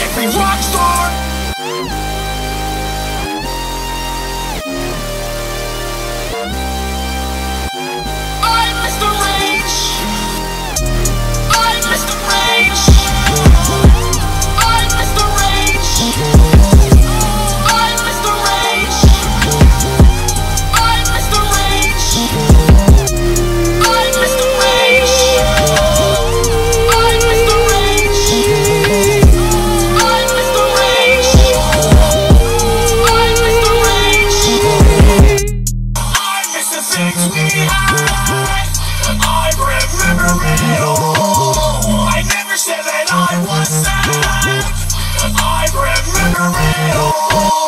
every rock star. I'm Mr. Rage. I'm Mr. Rage. I'm Mr. Rage. I'm Mr. Rage. I'm Mr. Rage. I'm Mr. Rage. I'm Mr. Rage. I'm Mr. Rage. I'm Mr. Rage. I miss the things we had. I remember it all. I never said that I was sad. I remember it all.